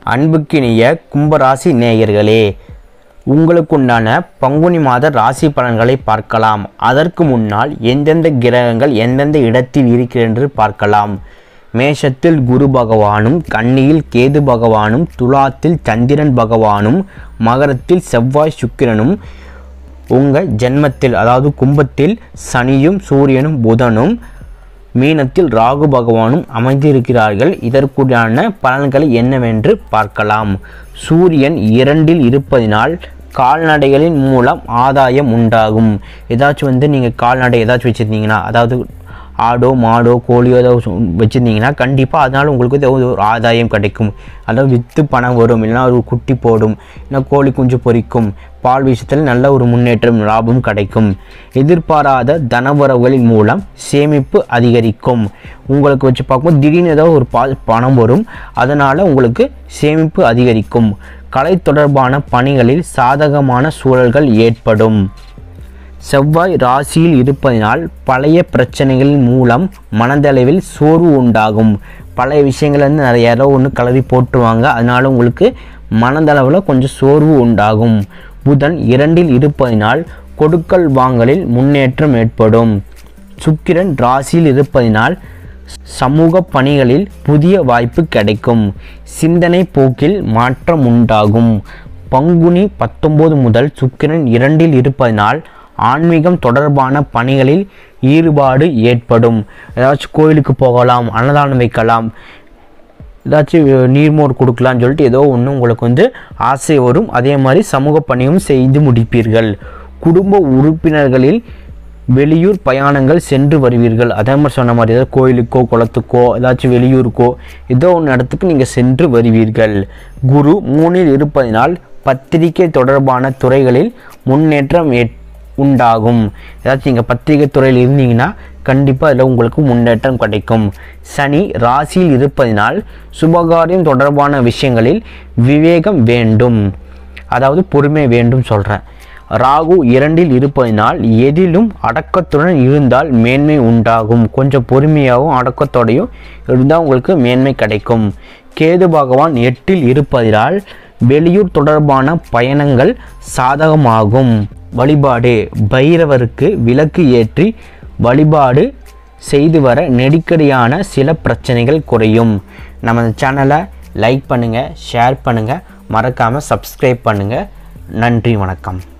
அன்புக்கினிய கும்பராசி நேயர்களே, உங்களுக்குண்டான பங்குனி மாத ராசி பலன்களை பார்க்கலாம். அதற்கு முன்னால் எந்தெந்த கிரகங்கள் எந்தெந்த இடத்தில் இருக்கிறது என்று பார்க்கலாம். மேஷத்தில் குரு பகவானும், கன்னியில் கேது பகவானும், துலாத்தில் சந்திரன் பகவானும், மகரத்தில் செவ்வாய் சுக்கிரனும், உங்கள் ஜென்மத்தில் அதாவது கும்பத்தில் சனியும் சூரியனும் புதனும், மீனத்தில் ராகு பகவானும் அமைந்திருக்கிறார்கள். இதற்குண்டான பலன்களை என்னவென்று பார்க்கலாம். சூரியன் 2இல் இருப்பதினால் கால்நடைகளின் மூலம் ஆதாயம் உண்டாகும். ஏதாச்சும் நீங்கள் கால்நடை ஏதாச்சும் வச்சுருந்தீங்கன்னா, அதாவது ஆடோ மாடோ கோழியோ ஏதாவது வச்சுருந்தீங்கன்னா கண்டிப்பாக அதனால் உங்களுக்கு ஒரு ஆதாயம் கிடைக்கும். அதாவது விற்று பணம் வரும், இல்லைனா ஒரு குட்டி போடும், இல்லை கோழி குஞ்சு பொரிக்கும். பால் விஷயத்தில் நல்ல ஒரு முன்னேற்றம் லாபம் கிடைக்கும். எதிர்பாராத தனவரவுகளின் மூலம் சேமிப்பு அதிகரிக்கும். உங்களுக்கு வச்சு பார்க்கும்போது திடீர்னு ஏதாவது ஒரு பணம் வரும், அதனால் உங்களுக்கு சேமிப்பு அதிகரிக்கும். கலை தொடர்பான பணிகளில் சாதகமான சூழல்கள் ஏற்படும். செவ்வாய் ராசியில் இருப்பதினால் பழைய பிரச்சனைகளின் மூலம் மனதளவில் சோர்வு உண்டாகும். பழைய விஷயங்கள் யாரோ ஒன்று கலவி போட்டுருவாங்க, அதனால உங்களுக்கு மனதளவில் கொஞ்சம் சோர்வு உண்டாகும். புதன் 2இல் இருப்பதினால் கொடுக்கல் வாங்கலில் முன்னேற்றம் ஏற்படும். சுக்கிரன் ராசியில் இருப்பதினால் சமூக பணிகளில் புதிய வாய்ப்பு கிடைக்கும். சிந்தனை போக்கில் மாற்றம் உண்டாகும். பங்குனி 19 முதல் சுக்கிரன் 2இல் இருப்பதினால் ஆன்மீகம் தொடர்பான பணிகளில் ஈடுபாடு ஏற்படும். ஏதாச்சும் கோயிலுக்கு போகலாம், அன்னதானம் வைக்கலாம், ஏதாச்சும் நீர்மோர் கொடுக்கலான்னு சொல்லிட்டு ஏதோ ஒன்று உங்களுக்கு ஆசை வரும். அதே மாதிரி சமூக பணியும் செய்து முடிப்பீர்கள். குடும்ப உறுப்பினர்களில் வெளியூர் பயணங்கள் சென்று வருவீர்கள். அதே மாதிரி சொன்ன மாதிரி ஏதாவது கோயிலுக்கோ குளத்துக்கோ ஏதாச்சும் வெளியூருக்கோ ஏதோ ஒன்று இடத்துக்கு நீங்கள் சென்று வருவீர்கள். குரு 3இல் இருப்பதினால் பத்திரிகை தொடர்பான துறைகளில் முன்னேற்றம் உண்டாகும். ஏதாச்சும் நீங்கள் பத்திரிகை துறையில் இருந்தீங்கன்னா கண்டிப்பாக அதில் உங்களுக்கு முன்னேற்றம் கிடைக்கும். சனி ராசியில் இருப்பதினால் சுபகாரியம் தொடர்பான விஷயங்களில் விவேகம் வேண்டும், அதாவது பொறுமை வேண்டும் சொல்கிறேன். ராகு 2இல் இருப்பதினால் எதிலும் அடக்கத்துடன் இருந்தால் மேன்மை உண்டாகும். கொஞ்சம் பொறுமையாகவும் அடக்கத்தோடையும் இருந்தால் உங்களுக்கு மேன்மை கிடைக்கும். கேது பகவான் 8இல் இருப்பதினால் வெளியூர் தொடர்பான பயணங்கள் சாதகமாகும். வழிபாடு பைரவருக்கு விளக்கு ஏற்றி வழிபாடு செய்து வர நெருக்கடியான சில பிரச்சனைகள் குறையும். நம்ம சேனலை லைக் பண்ணுங்கள், ஷேர் பண்ணுங்கள், மறக்காமல் சப்ஸ்கிரைப் பண்ணுங்கள். நன்றி, வணக்கம்.